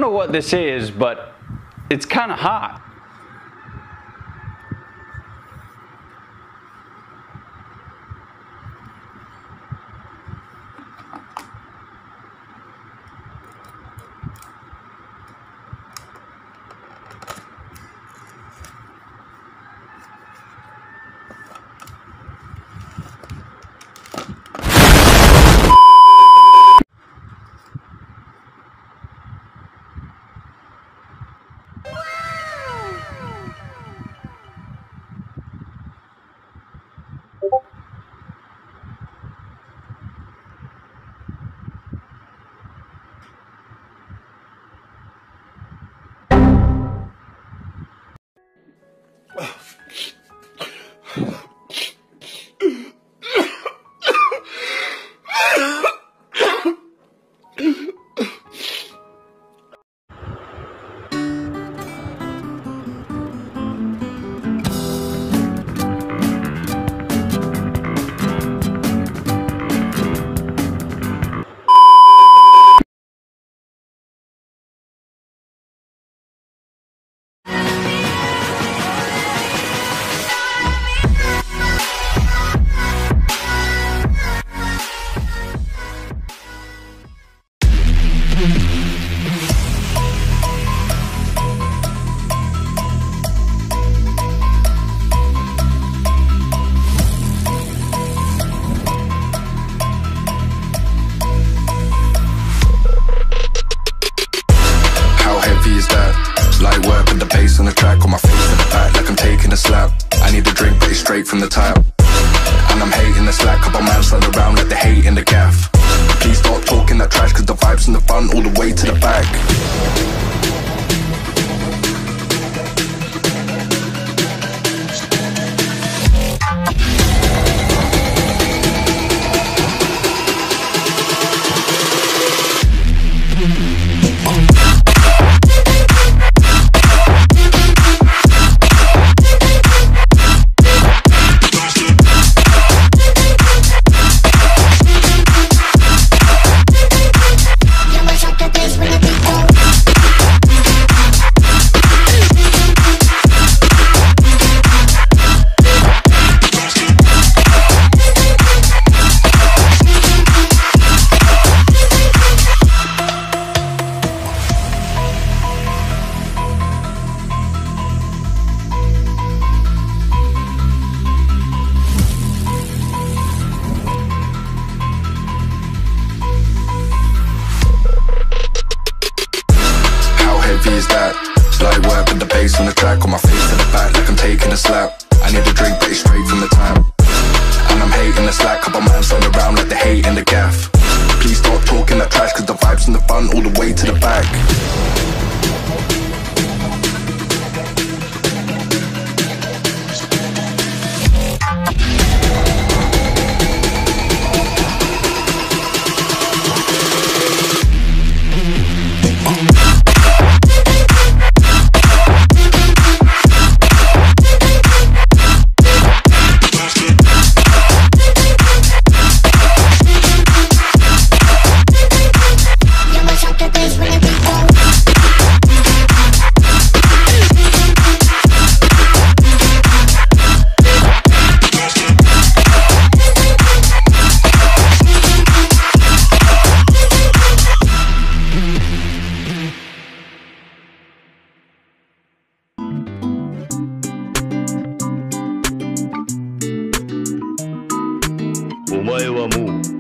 know what this is, but it's kind of hot. On the track, on my face at the back like I'm taking a slap. I need a drink but it's straight from the tap. And I'm hating the slack, couple man stand around like they hate in the gaff. Please stop talking that trash, cause the vibes in the front all the way to the back. Is that light work with the bass on the track, on my face to the back like I'm taking a slap. I need a drink but it's straight from the tap. And I'm hating the slack, couple man stand around like they hate in the gaff. Please stop talking that trash, cause the vibes in the front all the way to the back. お前はもう